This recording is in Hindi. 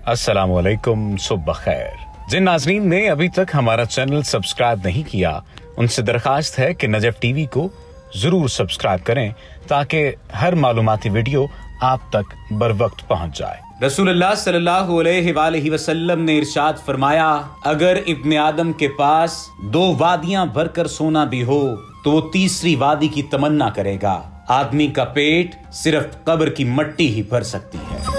अस्सलामुअलैकुम, सुबह खैर। जिन नाज़रीन ने अभी तक हमारा चैनल सब्सक्राइब नहीं किया, उनसे दरखास्त है कि नजफ टीवी को जरूर सब्सक्राइब करें ताकि हर मालूमाती वीडियो आप तक बर वक्त पहुंच जाए। रसूलुल्लाह सल्लल्लाहु अलैहि वसल्लम ने इरशाद फरमाया, अगर इब्ने आदम के पास 2 वादियां भरकर सोना भी हो तो वो तीसरी वादी की तमन्ना करेगा। आदमी का पेट सिर्फ कब्र की मट्टी ही भर सकती है।